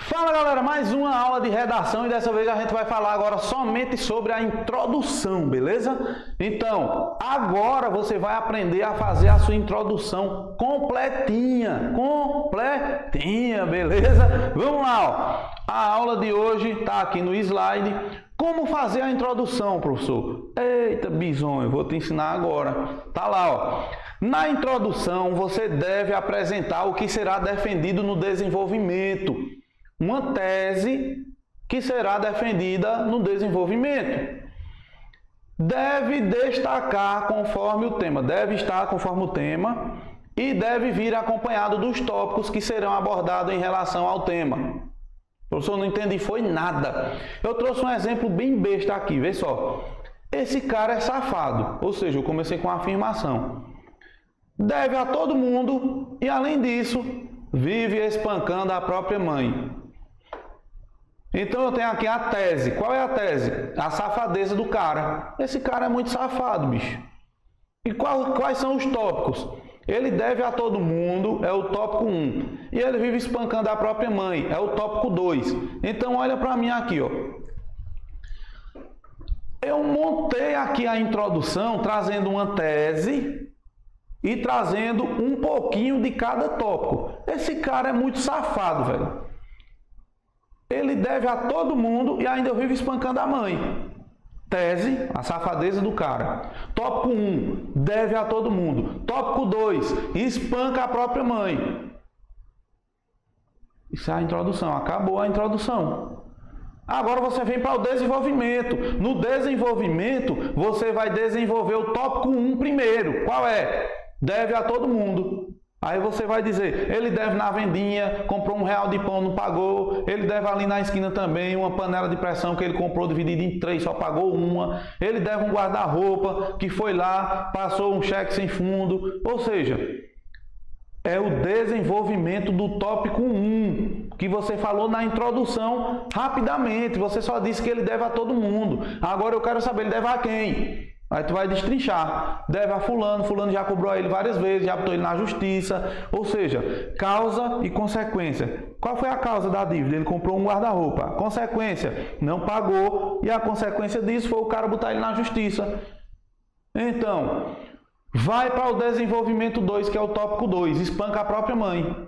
Fala galera, mais uma aula de redação e dessa vez a gente vai falar agora somente sobre a introdução, beleza? Então, agora você vai aprender a fazer a sua introdução completinha, beleza? Vamos lá, ó. A aula de hoje está aqui no slide. Como fazer a introdução, professor? Eita, bisonho, vou te ensinar agora. Tá lá, ó. Na introdução, você deve apresentar o que será defendido no desenvolvimento. Uma tese que será defendida no desenvolvimento. Deve destacar conforme o tema, deve estar conforme o tema e deve vir acompanhado dos tópicos que serão abordados em relação ao tema. Professor, não entendi, foi nada. Eu trouxe um exemplo bem besta aqui, vê só. Esse cara é safado, ou seja, eu comecei com a afirmação. Deve a todo mundo e, além disso, vive espancando a própria mãe. Então eu tenho aqui a tese. Qual é a tese? A safadeza do cara. Esse cara é muito safado, bicho. E quais são os tópicos? Ele deve a todo mundo, é o tópico 1. E ele vive espancando a própria mãe, é o tópico 2. Então olha para mim aqui, ó. Eu montei aqui a introdução trazendo uma tese e trazendo um pouquinho de cada tópico. Esse cara é muito safado, velho. Ele deve a todo mundo e ainda vive espancando a mãe. Tese, a safadeza do cara. Tópico 1, deve a todo mundo. Tópico 2, espanca a própria mãe. Isso é a introdução, acabou a introdução. Agora você vem para o desenvolvimento. No desenvolvimento, você vai desenvolver o tópico 1 primeiro. Qual é? Deve a todo mundo. Aí você vai dizer, ele deve na vendinha, comprou R$1 de pão, não pagou. Ele deve ali na esquina também, uma panela de pressão que ele comprou dividida em 3, só pagou uma. Ele deve um guarda-roupa que foi lá, passou um cheque sem fundo. Ou seja, é o desenvolvimento do tópico 1, que você falou na introdução rapidamente. Você só disse que ele deve a todo mundo. Agora eu quero saber, ele deve a quem? Aí tu vai destrinchar, deve a fulano, fulano já cobrou a ele várias vezes, já botou ele na justiça, ou seja, causa e consequência. Qual foi a causa da dívida? Ele comprou um guarda-roupa. Consequência, não pagou e a consequência disso foi o cara botar ele na justiça. Então, vai para o desenvolvimento 2, que é o tópico 2, espanca a própria mãe.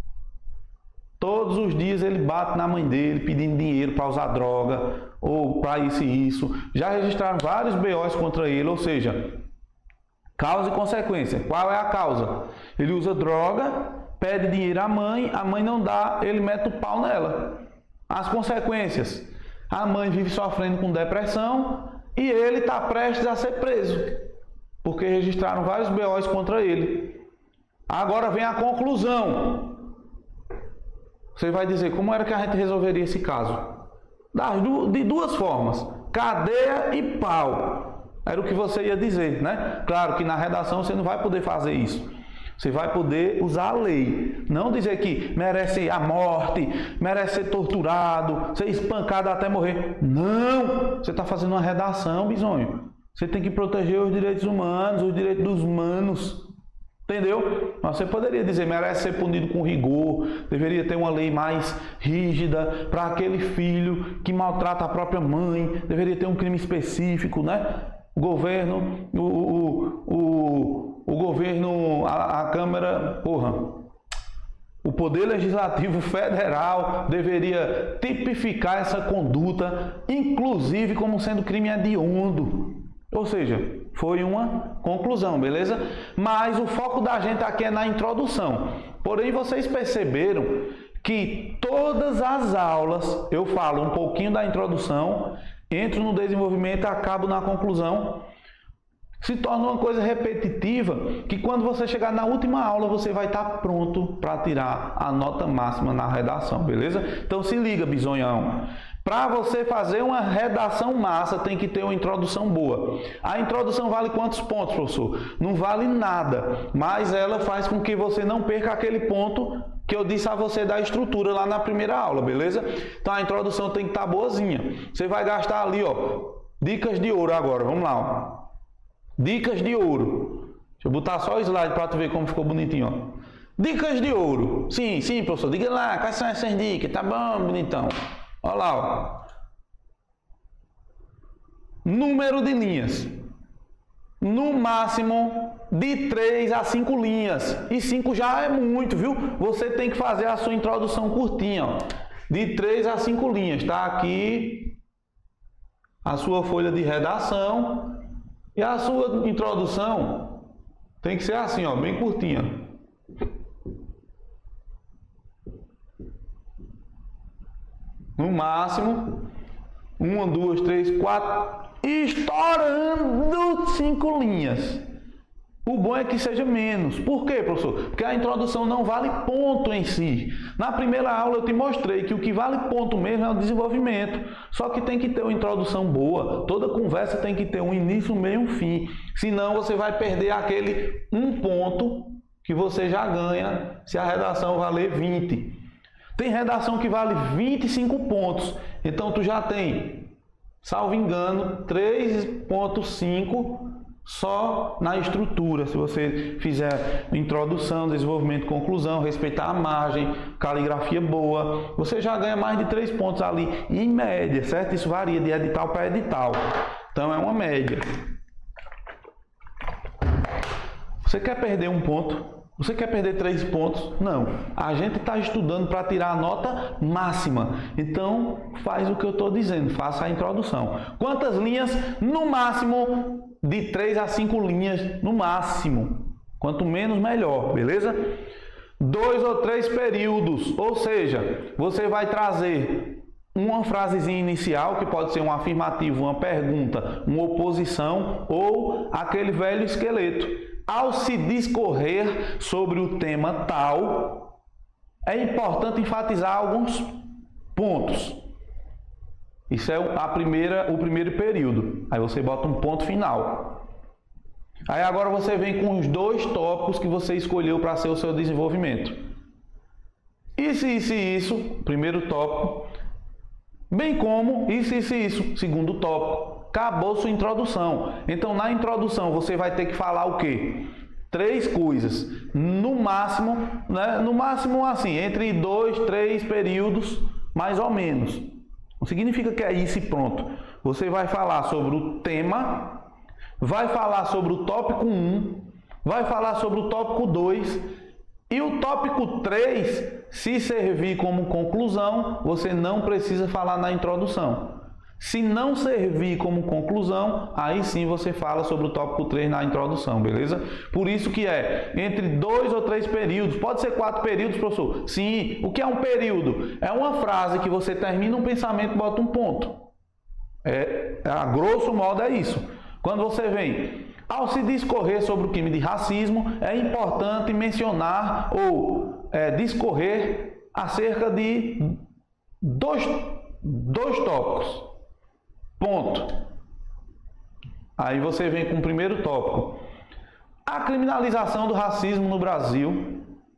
Todos os dias ele bate na mãe dele pedindo dinheiro para usar droga ou para isso e isso. Já registraram vários BOs contra ele, ou seja, causa e consequência. Qual é a causa? Ele usa droga, pede dinheiro à mãe, a mãe não dá, ele mete o pau nela. As consequências: a mãe vive sofrendo com depressão e ele está prestes a ser preso, porque registraram vários BOs contra ele. Agora vem a conclusão. Você vai dizer, como era que a gente resolveria esse caso? De duas formas, cadeia e pau. Era o que você ia dizer, né? Claro que na redação você não vai poder fazer isso. Você vai poder usar a lei. Não dizer que merece a morte, merece ser torturado, ser espancado até morrer. Não! Você está fazendo uma redação, bisonho. Você tem que proteger os direitos humanos, os direitos dos humanos. Entendeu? Mas você poderia dizer, merece ser punido com rigor, deveria ter uma lei mais rígida para aquele filho que maltrata a própria mãe, deveria ter um crime específico, né? O governo, o governo, a Câmara, o Poder Legislativo Federal deveria tipificar essa conduta, inclusive como sendo crime hediondo. Ou seja, foi uma conclusão, beleza? Mas o foco da gente aqui é na introdução. Porém, vocês perceberam que todas as aulas, eu falo um pouquinho da introdução, entro no desenvolvimento e acabo na conclusão. Se torna uma coisa repetitiva, que quando você chegar na última aula, você vai estar pronto para tirar a nota máxima na redação, beleza? Então se liga, bisonhão. Para você fazer uma redação massa, tem que ter uma introdução boa. A introdução vale quantos pontos, professor? Não vale nada, mas ela faz com que você não perca aquele ponto que eu disse a você da estrutura lá na primeira aula, beleza? Então a introdução tem que estar boazinha. Você vai gastar ali, ó, dicas de ouro agora, vamos lá, ó. Dicas de ouro. Deixa eu botar só o slide para tu ver como ficou bonitinho, ó. Dicas de ouro. Sim, professor. Diga lá, quais são essas dicas? Tá bom, bonitão. Olha lá, ó. Número de linhas. No máximo de 3 a 5 linhas. E 5 já é muito, viu? Você tem que fazer a sua introdução curtinha, ó. De 3 a 5 linhas. Tá aqui a sua folha de redação. E a sua introdução tem que ser assim, ó, bem curtinha. No máximo, 1, 2, 3, 4, estourando 5 linhas. O bom é que seja menos. Por quê, professor? Porque a introdução não vale ponto em si. Na primeira aula eu te mostrei que o que vale ponto mesmo é o desenvolvimento. Só que tem que ter uma introdução boa. Toda conversa tem que ter um início, um meio e um fim. Senão você vai perder aquele 1 ponto que você já ganha se a redação valer 20. Tem redação que vale 25 pontos. Então tu já tem, salvo engano, 3,5 só na estrutura. Se você fizer introdução, desenvolvimento, conclusão, respeitar a margem, caligrafia boa, você já ganha mais de 3 pontos ali em média, certo? Isso varia de edital para edital. Então é uma média. Você quer perder 1 ponto? Você quer perder 3 pontos? Não. A gente está estudando para tirar a nota máxima. Então, faz o que eu estou dizendo. Faça a introdução. Quantas linhas? No máximo, de 3 a 5 linhas. No máximo. Quanto menos, melhor. Beleza? 2 ou 3 períodos. Ou seja, você vai trazer uma frasezinha inicial, que pode ser um afirmativo, uma pergunta, uma oposição ou aquele velho esqueleto. Ao se discorrer sobre o tema tal, é importante enfatizar alguns pontos. Isso é o primeiro período. Aí você bota um ponto final. Aí agora você vem com os 2 tópicos que você escolheu para ser o seu desenvolvimento. Isso, primeiro tópico. Bem como isso, segundo tópico. Acabou sua introdução. Então, na introdução, você vai ter que falar o quê? 3 coisas. No máximo, né? No máximo, assim, entre 2, 3 períodos, mais ou menos. Não significa que é isso e pronto. Você vai falar sobre o tema, vai falar sobre o tópico 1, vai falar sobre o tópico 2 e o tópico 3, se servir como conclusão, você não precisa falar na introdução. Se não servir como conclusão, aí sim você fala sobre o tópico 3 na introdução, beleza? Por isso que é entre 2 ou 3 períodos, pode ser 4 períodos, professor? Sim. O que é um período? É uma frase que você termina um pensamento e bota um ponto. A grosso modo é isso. Quando você vem, ao se discorrer sobre o crime de racismo, é importante mencionar ou discorrer acerca de dois tópicos. Ponto. Aí você vem com o primeiro tópico. A criminalização do racismo no Brasil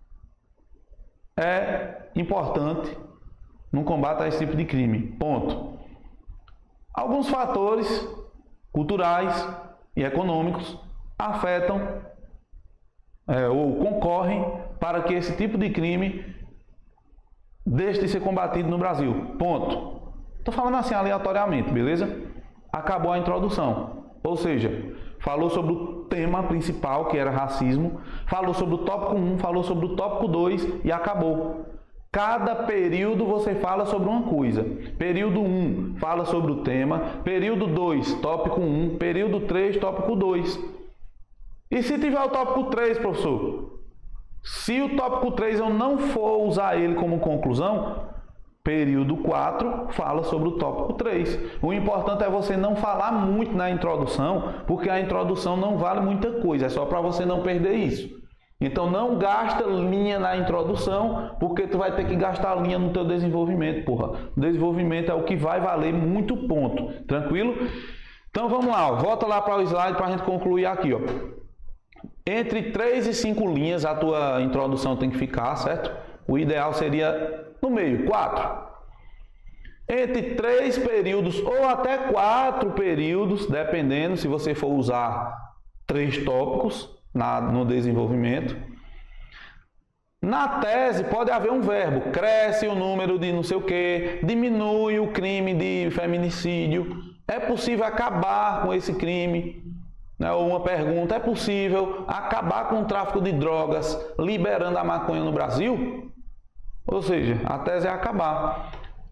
é importante no combate a esse tipo de crime. Ponto. Alguns fatores culturais e econômicos afetam ou concorrem para que esse tipo de crime deixe de ser combatido no Brasil. Ponto. Estou falando assim aleatoriamente, beleza? Acabou a introdução. Ou seja, falou sobre o tema principal, que era racismo, falou sobre o tópico 1, falou sobre o tópico 2 e acabou. Cada período você fala sobre uma coisa. Período 1 fala sobre o tema, período 2, tópico 1, período 3, tópico 2. E se tiver o tópico 3, professor? Se o tópico 3 eu não for usar ele como conclusão, período 4 fala sobre o tópico 3. O importante é você não falar muito na introdução, porque a introdução não vale muita coisa, é só para você não perder isso. Então não gasta linha na introdução, porque tu vai ter que gastar linha no teu desenvolvimento, porra. O desenvolvimento é o que vai valer muito ponto, tranquilo? Então vamos lá, ó. Volta lá para o slide para a gente concluir aqui, ó. Entre 3 e 5 linhas a tua introdução tem que ficar, certo? O ideal seria no meio, 4. Entre 3 períodos ou até 4 períodos, dependendo se você for usar 3 tópicos no desenvolvimento. Na tese pode haver um verbo, cresce o número de não sei o que, diminui o crime de feminicídio, é possível acabar com esse crime? Uma pergunta, é possível acabar com o tráfico de drogas liberando a maconha no Brasil? Ou seja, a tese é acabar.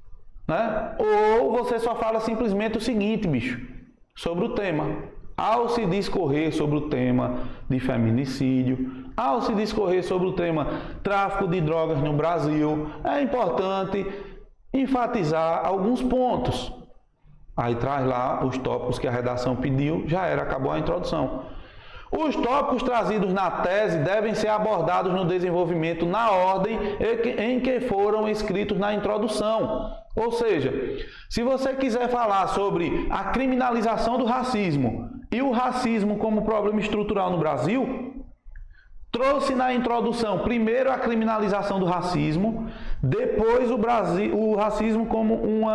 Ou você só fala simplesmente o seguinte, bicho, sobre o tema. Ao se discorrer sobre o tema de feminicídio, ao se discorrer sobre o tema tráfico de drogas no Brasil, é importante enfatizar alguns pontos. Aí traz lá os tópicos que a redação pediu, já era, acabou a introdução. Os tópicos trazidos na tese devem ser abordados no desenvolvimento na ordem em que foram escritos na introdução. Ou seja, se você quiser falar sobre a criminalização do racismo e o racismo como problema estrutural no Brasil, trouxe na introdução primeiro a criminalização do racismo, depois o racismo como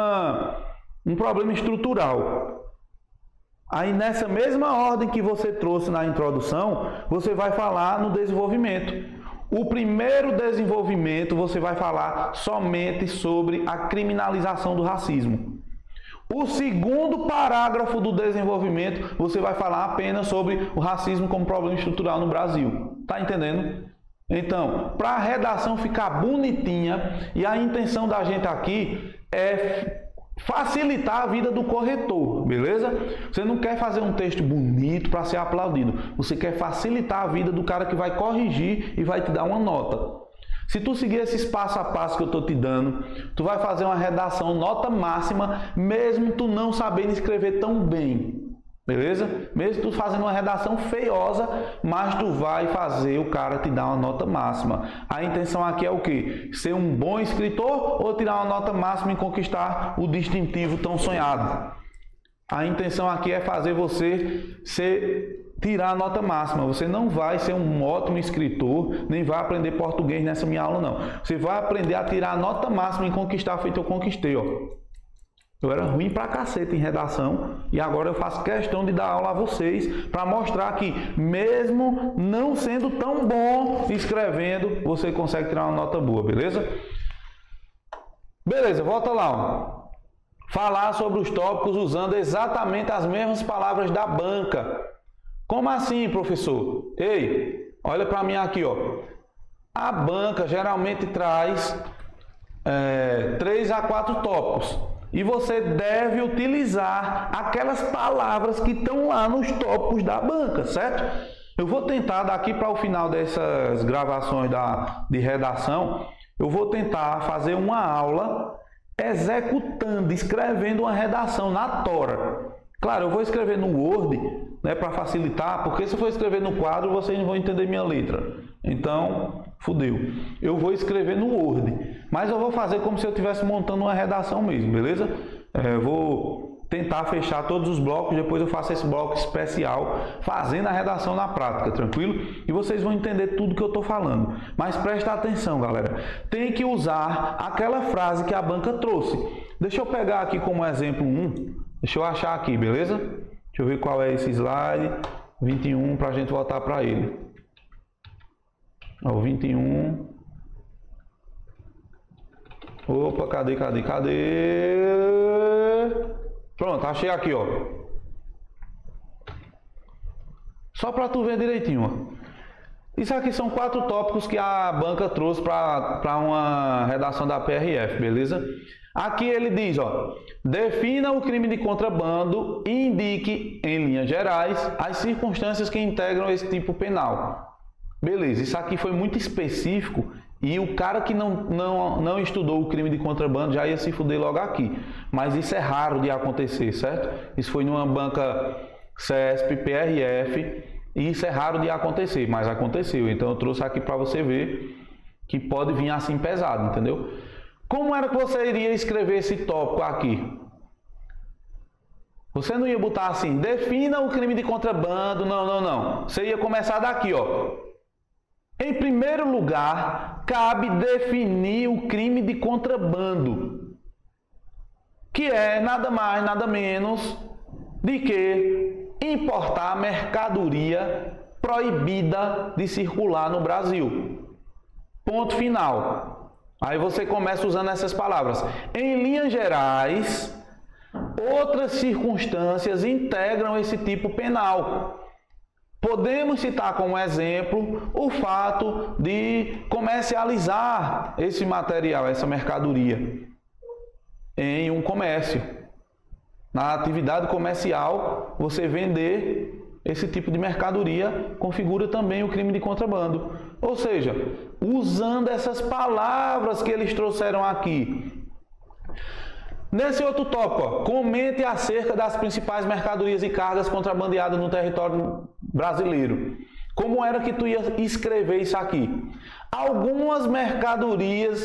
um problema estrutural. Aí nessa mesma ordem que você trouxe na introdução, você vai falar no desenvolvimento. O primeiro desenvolvimento você vai falar somente sobre a criminalização do racismo. O segundo parágrafo do desenvolvimento você vai falar apenas sobre o racismo como problema estrutural no Brasil. Tá entendendo? Então, para a redação ficar bonitinha, e a intenção da gente aqui é facilitar a vida do corretor, beleza? Você não quer fazer um texto bonito para ser aplaudido. Você quer facilitar a vida do cara que vai corrigir e vai te dar uma nota. Se tu seguir esses passo a passo que eu estou te dando, tu vai fazer uma redação nota máxima, mesmo tu não sabendo escrever tão bem. Beleza? Mesmo tu fazendo uma redação feiosa, mas tu vai fazer o cara te dar uma nota máxima. A intenção aqui é o quê? Ser um bom escritor ou tirar uma nota máxima e conquistar o distintivo tão sonhado? A intenção aqui é fazer você tirar a nota máxima. Você não vai ser um ótimo escritor, nem vai aprender português nessa minha aula, não. Você vai aprender a tirar a nota máxima e conquistar feito eu conquistei, ó. Eu era ruim pra cacete em redação e agora eu faço questão de dar aula a vocês para mostrar que mesmo não sendo tão bom escrevendo, você consegue tirar uma nota boa, beleza? Beleza, volta lá, ó. Falar sobre os tópicos usando exatamente as mesmas palavras da banca. Como assim, professor? Ei, olha para mim aqui, ó. A banca geralmente traz 3 a 4 tópicos. E você deve utilizar aquelas palavras que estão lá nos tópicos da banca, certo? Eu vou tentar, daqui para o final dessas gravações de redação, eu vou tentar fazer uma aula executando, escrevendo uma redação na tora. Claro, eu vou escrever no Word, né, para facilitar, porque se eu for escrever no quadro, vocês não vão entender minha letra. Então, fudeu. Eu vou escrever no Word, mas eu vou fazer como se eu estivesse montando uma redação mesmo, beleza? Eu vou tentar fechar todos os blocos, depois eu faço esse bloco especial, fazendo a redação na prática, tranquilo? E vocês vão entender tudo que eu estou falando. Mas presta atenção, galera. Tem que usar aquela frase que a banca trouxe. Deixa eu pegar aqui como exemplo Deixa eu achar aqui, beleza? Deixa eu ver qual é esse slide. 21, para a gente voltar para ele. Ó, o 21. Opa, cadê? Pronto, achei aqui, ó. Só para tu ver direitinho, ó. Isso aqui são 4 tópicos que a banca trouxe para uma redação da PRF, beleza? Aqui ele diz, ó, defina o crime de contrabando e indique, em linhas gerais, as circunstâncias que integram esse tipo penal. Beleza, isso aqui foi muito específico e o cara que não estudou o crime de contrabando já ia se fuder logo aqui. Mas isso é raro de acontecer, certo? Isso foi numa banca CESP, PRF, e isso é raro de acontecer, mas aconteceu. Então eu trouxe aqui para você ver que pode vir assim pesado, entendeu? Como era que você iria escrever esse tópico aqui? Você não ia botar assim, defina o crime de contrabando, não. Você ia começar daqui, ó. Em primeiro lugar, cabe definir o crime de contrabando, que é nada mais, nada menos de que importar mercadoria proibida de circular no Brasil. ponto final. Aí você começa usando essas palavras. Em linhas gerais, outras circunstâncias integram esse tipo penal. Podemos citar como exemplo o fato de comercializar esse material, essa mercadoria, em um comércio. Na atividade comercial, você vender esse tipo de mercadoria configura também o crime de contrabando. Ou seja, usando essas palavras que eles trouxeram aqui. Nesse outro tópico, ó, comente acerca das principais mercadorias e cargas contrabandeadas no território brasileiro. Como era que tu ia escrever isso aqui? Algumas mercadorias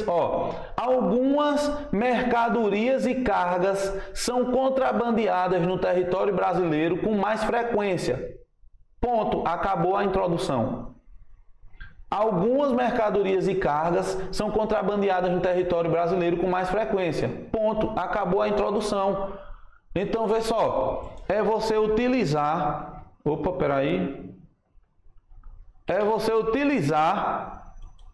e cargas são contrabandeadas no território brasileiro com mais frequência. Ponto. Acabou a introdução. Algumas mercadorias e cargas são contrabandeadas no território brasileiro com mais frequência. Ponto. Acabou a introdução. Então, vê só. É você utilizar... Opa, peraí. É você utilizar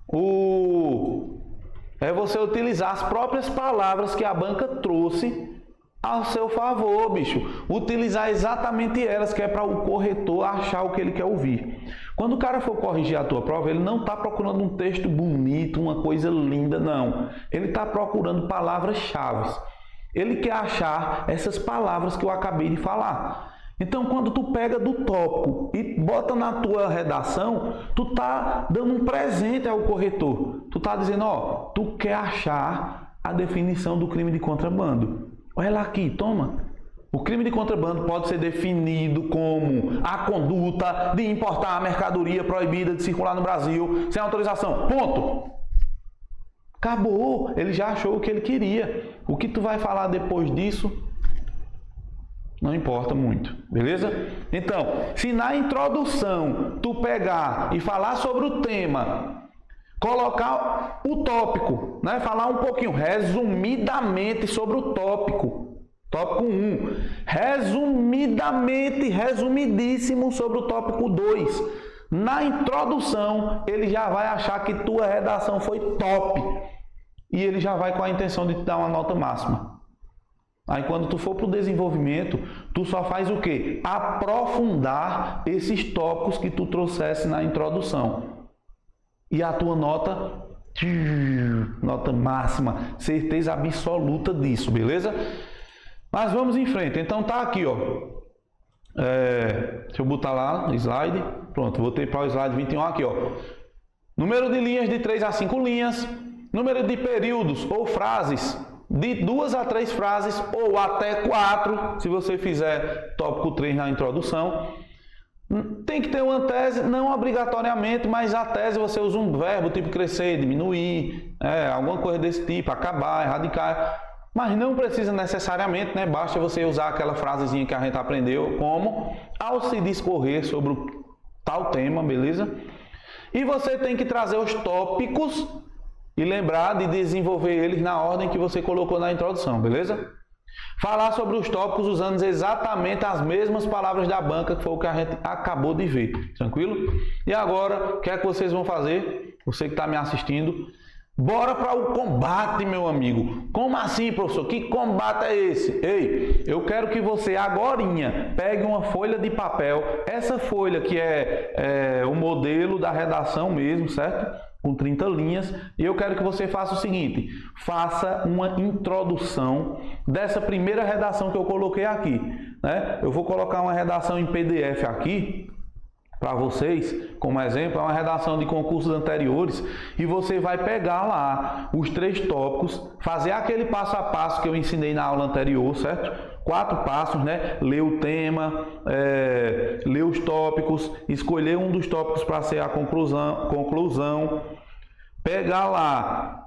as próprias palavras que a banca trouxe ao seu favor, bicho. Utilizar exatamente elas, que é para o corretor achar o que ele quer ouvir. Quando o cara for corrigir a tua prova, ele não está procurando um texto bonito, uma coisa linda, não. Ele está procurando palavras-chave. Ele quer achar essas palavras que eu acabei de falar. Então, quando tu pega do tópico e bota na tua redação, tu tá dando um presente ao corretor. Tu tá dizendo, ó, tu quer achar a definição do crime de contrabando. Olha lá aqui, toma. O crime de contrabando pode ser definido como a conduta de importar a mercadoria proibida de circular no Brasil sem autorização. Ponto. Acabou. Ele já achou o que ele queria. O que tu vai falar depois disso não importa muito, beleza? Então, se na introdução tu pegar e falar sobre o tema, colocar o tópico, né? Falar um pouquinho, resumidamente sobre o tópico. Tópico 1. Resumidíssimo sobre o tópico 2. Na introdução, ele já vai achar que tua redação foi top. E ele já vai com a intenção de te dar uma nota máxima. Aí quando tu for para o desenvolvimento, tu só faz o quê? Aprofundar esses tópicos que tu trouxesse na introdução. E a tua nota máxima, certeza absoluta disso, beleza? Mas vamos em frente. Então tá aqui, ó. Deixa eu botar lá no slide. Pronto, voltei para o slide 21 aqui, ó. Número de linhas de 3 a 5 linhas. Número de períodos ou frases de 2 a 3 frases ou até 4, se você fizer tópico 3 na introdução. Tem que ter uma tese, não obrigatoriamente, mas a tese você usa um verbo tipo crescer, diminuir, alguma coisa desse tipo, acabar, erradicar. Mas não precisa necessariamente, né? Basta você usar aquela frasezinha que a gente aprendeu, como ao se discorrer sobre o tal tema, beleza? E você tem que trazer os tópicos e lembrar de desenvolver eles na ordem que você colocou na introdução, beleza? Falar sobre os tópicos usando exatamente as mesmas palavras da banca, que foi o que a gente acabou de ver, tranquilo? E agora, o que é que vocês vão fazer? Você que está me assistindo, bora para o combate, meu amigo. Como assim, professor? Que combate é esse? Ei, eu quero que você agorinha pegue uma folha de papel, essa folha que é o modelo da redação mesmo, certo? Com 30 linhas, e eu quero que você faça o seguinte, faça uma introdução dessa primeira redação que eu coloquei aqui, né? Eu vou colocar uma redação em PDF aqui, para vocês, como exemplo, é uma redação de concursos anteriores, e você vai pegar lá os 3 tópicos, fazer aquele passo a passo que eu ensinei na aula anterior, certo? 4 passos, né? Ler o tema, ler os tópicos, escolher um dos tópicos para ser a conclusão, pegar lá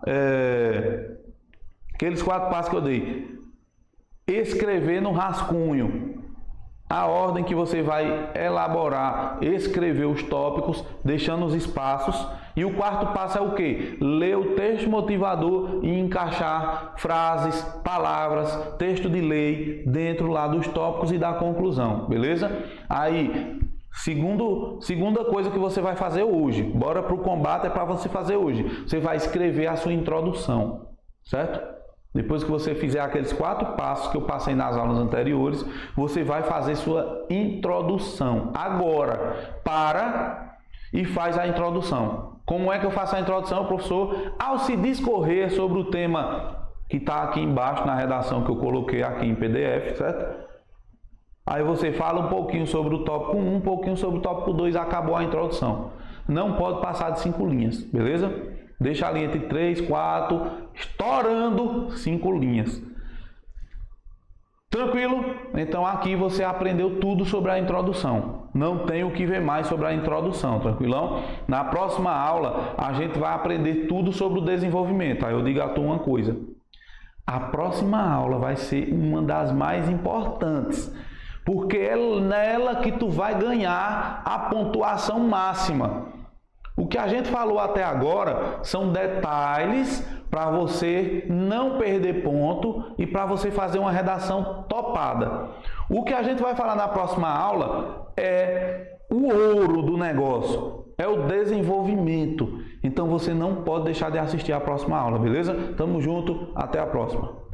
aqueles 4 passos que eu dei, escrever no rascunho a ordem que você vai elaborar, escrever os tópicos, deixando os espaços. E o 4º passo é o quê? Ler o texto motivador e encaixar frases, palavras, texto de lei dentro lá dos tópicos e da conclusão, beleza? Aí, Segunda coisa que você vai fazer hoje. Bora para o combate, é para você fazer hoje. Você vai escrever a sua introdução, certo? Depois que você fizer aqueles 4 passos que eu passei nas aulas anteriores, você vai fazer sua introdução. Agora, para e faz a introdução. Como é que eu faço a introdução, professor? Ao se discorrer sobre o tema que está aqui embaixo na redação que eu coloquei aqui em PDF, certo? Aí você fala um pouquinho sobre o tópico 1, um pouquinho sobre o tópico 2, acabou a introdução. Não pode passar de 5 linhas, beleza? Deixa ali entre 3, 4, estourando 5 linhas. Tranquilo? Então aqui você aprendeu tudo sobre a introdução. Não tem o que ver mais sobre a introdução, tranquilão? Na próxima aula a gente vai aprender tudo sobre o desenvolvimento. Aí eu digo a tu uma coisa. A próxima aula vai ser uma das mais importantes. Porque é nela que tu vai ganhar a pontuação máxima. O que a gente falou até agora são detalhes para você não perder ponto e para você fazer uma redação topada. O que a gente vai falar na próxima aula é o ouro do negócio, é o desenvolvimento. Então você não pode deixar de assistir a próxima aula, beleza? Tamo junto, até a próxima.